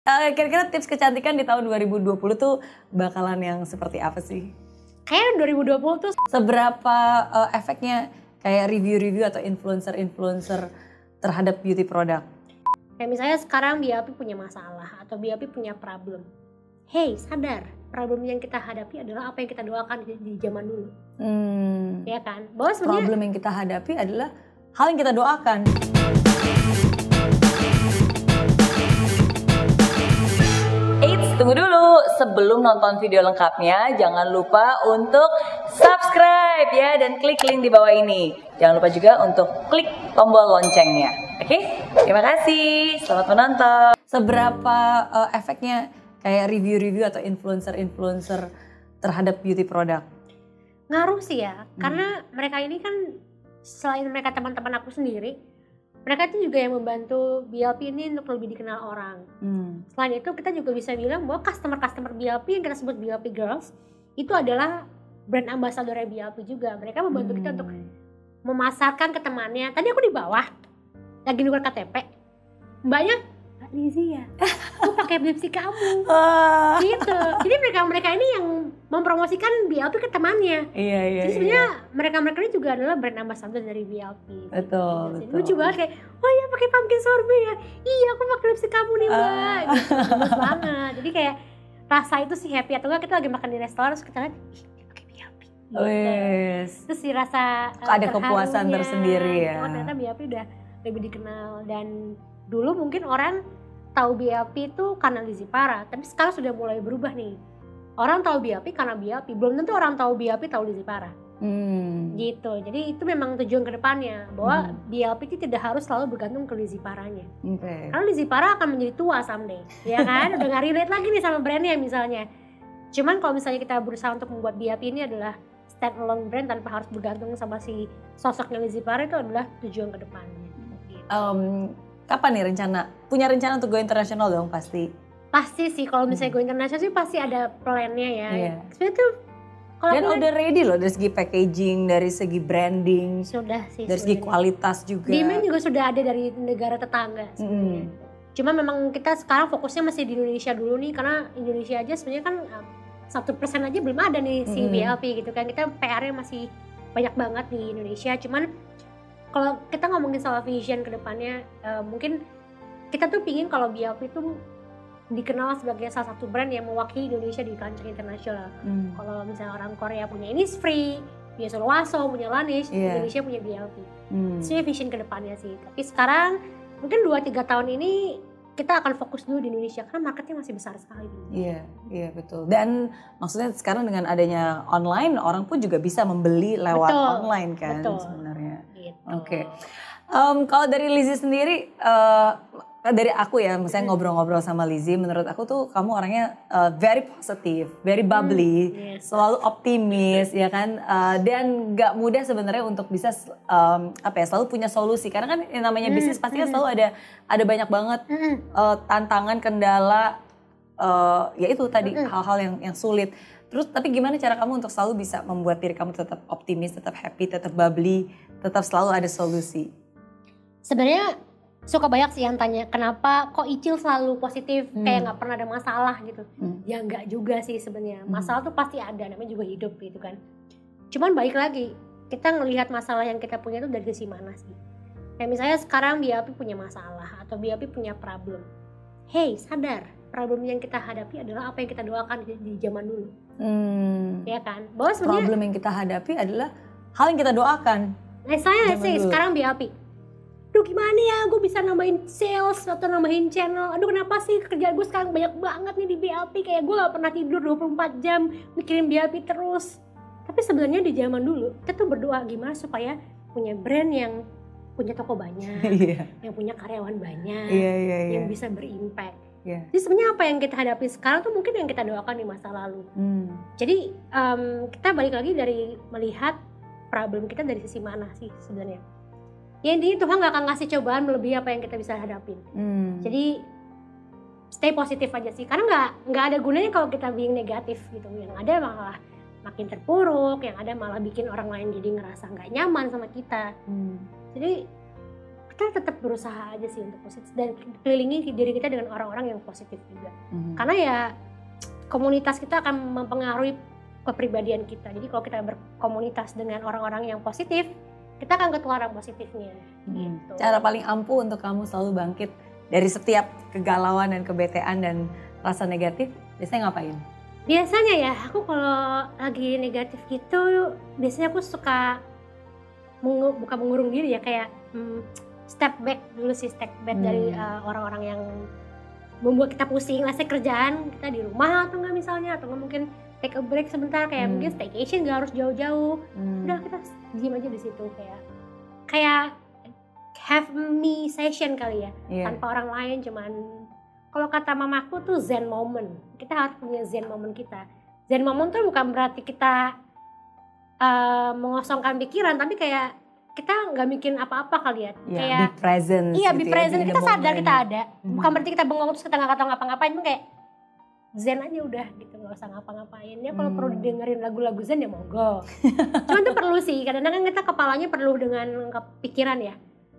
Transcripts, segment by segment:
Kira-kira tips kecantikan di tahun 2020 tuh bakalan yang seperti apa sih? Kayak 2020 tuh Seberapa efeknya kayak review-review atau influencer-influencer terhadap beauty product? kayak misalnya sekarang BLP punya masalah atau BLP punya problem. Hey, sadar, problem yang kita hadapi adalah apa yang kita doakan di zaman dulu. Ya kan? Bahwa sebenarnya Problem yang kita hadapi adalah hal yang kita doakan. Tunggu dulu, sebelum nonton video lengkapnya jangan lupa untuk subscribe ya dan klik link di bawah ini. Jangan lupa juga untuk klik tombol loncengnya. Oke? Terima kasih. Selamat menonton. Seberapa efeknya kayak review-review atau influencer-influencer terhadap beauty product? ngaruh sih ya, karena mereka ini kan selain mereka teman-teman aku sendiri, mereka itu juga yang membantu BLP ini untuk lebih dikenal orang. Selain itu kita juga bisa bilang bahwa customer-customer BLP yang kita sebut BLP Girls itu adalah brand ambassador BLP juga. Mereka membantu kita untuk memasarkan ke temannya. Tadi aku di bawah lagi nukar KTP, mbaknya Mbak Lizzy ya, aku pakai lipstick kamu, gitu. Jadi mereka ini yang mempromosikan BLP ke temannya. Iya. Jadi sebenarnya mereka ini juga adalah brand ambassador dari BLP. Betul. Lucu banget kayak, oh iya pakai pumpkin sorbet ya, iya aku pakai lipstick kamu nih mbak. Gitu, bagus banget. Jadi kayak rasa itu sih happy, atau enggak kita lagi makan di restoran terus kita lihat, ih dia pakai BLP. Gitu. Terus sih rasa ada kepuasan tersendiri ya. Oh, ternyata BLP udah lebih dikenal. Dan dulu mungkin orang tahu BLP itu karena Lizzy Farah, tapi sekarang sudah mulai berubah nih. Orang tahu BLP karena BLP, belum tentu orang tahu BLP tahu Lizzy Farah. Gitu. Jadi itu memang tujuan kedepannya, bahwa BLP itu tidak harus selalu bergantung ke Lizzy Farahnya. Karena Lizzy Farah akan menjadi tua someday, ya kan? Udah gak relate lagi nih sama brandnya misalnya. Cuman kalau misalnya kita berusaha untuk membuat BLP ini adalah stand alone brand tanpa harus bergantung sama si sosoknya Lizzy Farah, itu adalah tujuan kedepannya. Gitu. Kapan nih punya rencana untuk go internasional dong pasti? Pasti sih, kalau misalnya go internasional sih pasti ada plan-nya ya. Sebenarnya tuh dan udah ready loh dari segi packaging, dari segi branding, sudah sih, dari segi kualitas juga. Demand juga sudah ada dari negara tetangga sebenarnya. Cuma memang kita sekarang fokusnya masih di Indonesia dulu nih, karena Indonesia aja sebenarnya kan 1% aja belum ada nih si BLP gitu kan. Kita PR-nya masih banyak banget di Indonesia. Cuman kalau kita ngomongin soal vision ke depannya, mungkin kita tuh pingin kalau BLP itu dikenal sebagai salah satu brand yang mewakili Indonesia di kancah internasional. Kalau misalnya orang Korea punya Innisfree, punya Solwaso, punya Laneige, Indonesia punya BLP. Itu vision ke depannya sih. Tapi sekarang mungkin 2-3 tahun ini kita akan fokus dulu di Indonesia karena marketnya masih besar sekali. Iya betul. Dan maksudnya sekarang dengan adanya online, orang pun juga bisa membeli lewat online kan sebenarnya. Gitu. Oke. Kalau dari Lizzy sendiri, dari aku ya, misalnya ngobrol-ngobrol sama Lizzy, menurut aku tuh kamu orangnya very positive, very bubbly, selalu optimis ya kan, dan gak mudah sebenarnya untuk bisa selalu punya solusi, karena kan yang namanya bisnis pasti kan selalu ada banyak banget tantangan, kendala, ya itu tadi hal-hal yang sulit. Terus tapi gimana cara kamu untuk selalu bisa membuat diri kamu tetap optimis, tetap happy, tetap bubbly, tetap selalu ada solusi? Sebenarnya suka banyak sih yang tanya kenapa kok Icil selalu positif, kayak nggak pernah ada masalah gitu. Ya nggak juga sih sebenarnya. Masalah tuh pasti ada, namanya juga hidup gitu kan. Cuman balik lagi, kita ngelihat masalah yang kita punya itu dari sisi mana sih? Kayak misalnya sekarang BLP punya masalah atau BLP punya problem. Hey, sadar, problem yang kita hadapi adalah apa yang kita doakan di zaman dulu. Ya kan? Bahwa sebenarnya problem yang kita hadapi adalah hal yang kita doakan. Saya sekarang BLP. Aduh gimana ya, gue bisa nambahin sales atau nambahin channel. Aduh kenapa sih kerjaan gue sekarang banyak banget nih di BLP. Kayak gue gak pernah tidur 24 jam mikirin BLP terus. Tapi sebenarnya di zaman dulu kita tuh berdoa gimana supaya punya brand yang punya toko banyak, yang punya karyawan banyak, yang bisa berimpact. Jadi sebenarnya apa yang kita hadapi sekarang tuh mungkin yang kita doakan di masa lalu. Jadi kita balik lagi dari melihat problem kita dari sisi mana sih sebenarnya. Ya intinya Tuhan gak akan ngasih cobaan melebihi apa yang kita bisa hadapin. Jadi stay positif aja sih, karena nggak ada gunanya kalau kita being negatif gitu. Yang ada malah makin terpuruk, yang ada malah bikin orang lain jadi ngerasa nggak nyaman sama kita. Jadi kita tetap berusaha aja sih untuk positif dan kelilingi diri kita dengan orang-orang yang positif juga. Karena ya komunitas kita akan mempengaruhi kepribadian kita. Jadi kalau kita berkomunitas dengan orang-orang yang positif, kita akan ketularan positifnya. Gitu. Cara paling ampuh untuk kamu selalu bangkit dari setiap kegalauan dan kebetean dan rasa negatif, biasanya ngapain? Biasanya ya, aku kalau lagi negatif gitu, biasanya aku suka bukan mengurung diri ya, kayak step back dulu sih, step back dari orang-orang yang membuat kita pusing. Let's say kerjaan kita di rumah atau enggak misalnya, atau mungkin take a break sebentar, kayak mungkin staycation, gak harus jauh-jauh. Udah kita diam aja di situ, kayak have me session kali ya, tanpa orang lain, cuman kalau kata mamaku tuh zen moment. Kita harus punya zen moment kita. Zen moment tuh bukan berarti kita mengosongkan pikiran, tapi kayak kita nggak bikin apa-apa kali ya. Kayak be present. Iya, gitu be present. Kita sadar kita ada. Bukan berarti kita bengong terus kita nggak tahu ngapa-ngapain. Itu kayak zen aja udah gitu, nggak usah ngapa-ngapain. Ya kalau perlu dengerin lagu-lagu zen ya monggo. Cuman tuh perlu sih. Kadang-kadang kita kepalanya perlu dengan pikiran ya.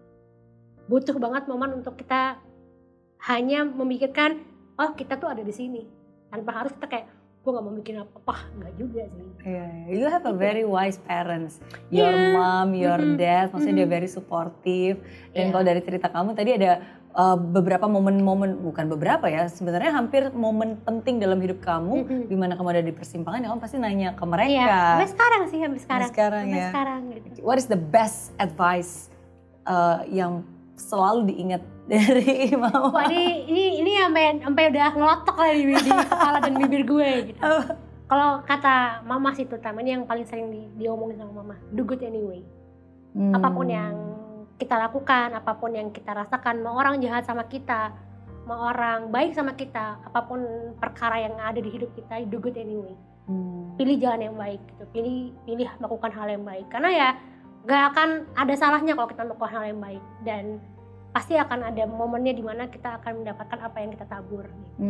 Butuh banget momen untuk kita hanya memikirkan, oh kita tuh ada di sini, tanpa harus kita kayak gue nggak mau bikin apa-apa, nggak juga sih. You have a very wise parents, your mom, your dad, maksudnya dia very supportive. Dan kalau dari cerita kamu tadi ada beberapa momen-momen, bukan beberapa ya, sebenarnya hampir momen penting dalam hidup kamu, di mana kamu ada di persimpangan, kamu pasti nanya ke mereka. Sampai sekarang sih, sampai sekarang gitu. What is the best advice yang selalu diingat dari mama? Wah, ini sampai udah ngelotok lah di kepala dan bibir gue gitu. Kalau kata mama sih terutama, ini yang paling sering diomongin sama mama, do good anyway. Apapun yang kita lakukan, apapun yang kita rasakan, mau orang jahat sama kita, mau orang baik sama kita, apapun perkara yang ada di hidup kita, do good anyway. Pilih jalan yang baik gitu, pilih melakukan hal yang baik. Karena ya gak akan ada salahnya kalau kita melakukan hal yang baik, dan pasti akan ada momennya di mana kita akan mendapatkan apa yang kita tabur gitu.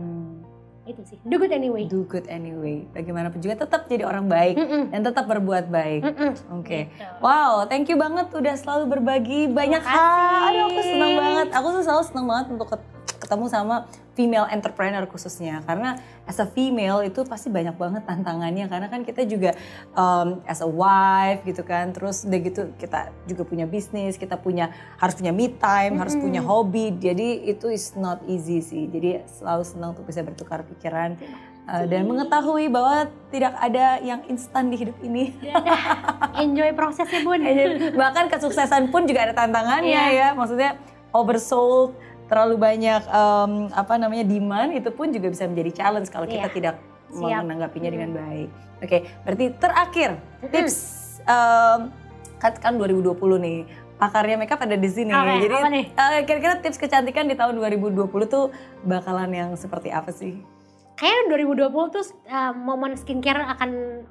Itu sih, do good anyway. Do good anyway. Bagaimanapun juga tetap jadi orang baik dan tetap berbuat baik. Oke. Gitu. Wow, thank you banget udah selalu berbagi banyak hal. Aduh, aku senang banget. Aku tuh selalu senang banget untuk ketemu sama female entrepreneur khususnya, karena as a female itu pasti banyak banget tantangannya, karena kan kita juga as a wife gitu kan, terus udah gitu kita juga punya bisnis, kita harus punya me time, harus punya hobi, jadi itu is not easy sih. Jadi selalu senang untuk bisa bertukar pikiran dan mengetahui bahwa tidak ada yang instan di hidup ini. Enjoy prosesnya Bun. Bahkan kesuksesan pun juga ada tantangannya ya, maksudnya oversold, terlalu banyak demand, itu pun juga bisa menjadi challenge kalau kita tidak menanggapinya dengan baik. Oke, berarti terakhir tips kan 2020 nih, pakarnya makeup ada di sini. Jadi kira-kira tips kecantikan di tahun 2020 tuh bakalan yang seperti apa sih? Kayaknya 2020 tuh momen skincare akan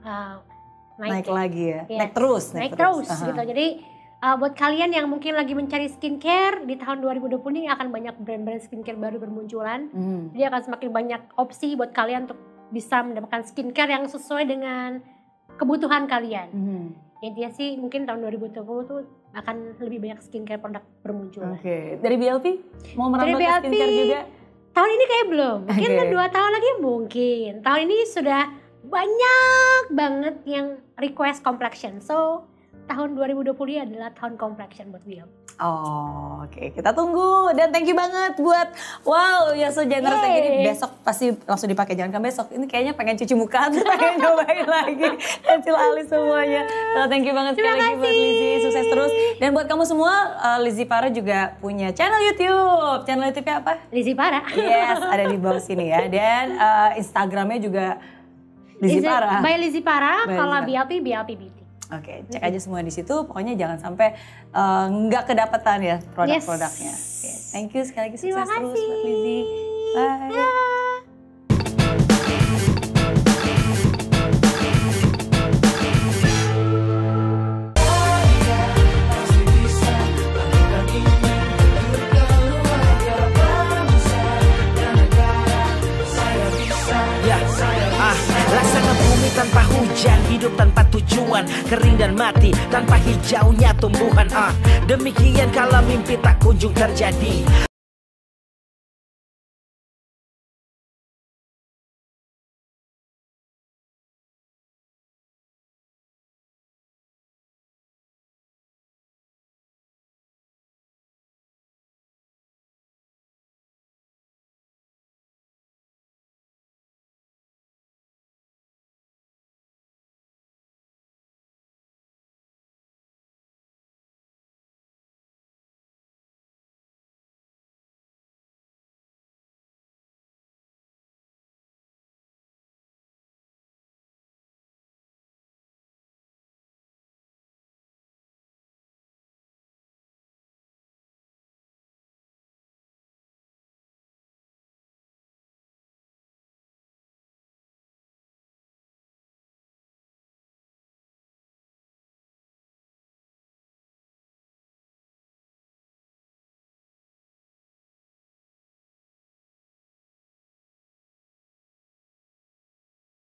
naik lagi ya, naik terus gitu. Jadi buat kalian yang mungkin lagi mencari skincare di tahun 2020 ini akan banyak brand-brand skincare baru bermunculan. Jadi akan semakin banyak opsi buat kalian untuk bisa mendapatkan skincare yang sesuai dengan kebutuhan kalian. Intinya sih mungkin tahun 2020 tuh akan lebih banyak skincare produk bermunculan. Oke. Dari BLP mau merambah ke skincare juga? Tahun ini kayak belum. Mungkin 2 tahun lagi mungkin. Tahun ini sudah banyak banget yang request complexion. So tahun 2020 adalah tahun complexion buat Bill. Oke. Kita tunggu dan thank you banget buat yang so generous kayak gini. Besok pasti langsung dipakai, jangan kan besok. Ini kayaknya pengen cuci muka, pengen nyobain lagi, pensil alis semuanya. So, thank you banget sekali lagi buat Lizzy, sukses terus. Dan buat kamu semua, Lizzy Para juga punya channel YouTube. Channel YouTube-nya apa? Lizzy Para. Yes, ada di bawah sini ya. Dan Instagramnya juga Lizzy Para. By Lizzy Para, kalau BLP Beauty. Oke, cek aja semua di situ. Pokoknya jangan sampai nggak kedapatan ya produk-produknya. Thank you sekali lagi, sukses terus buat Lizzy. Bye. Laksana bumi tanpa hujan, hidup tanpa tujuan. tujuan, kering dan mati tanpa hijaunya tumbuhan. Demikian kalau mimpi tak kunjung terjadi,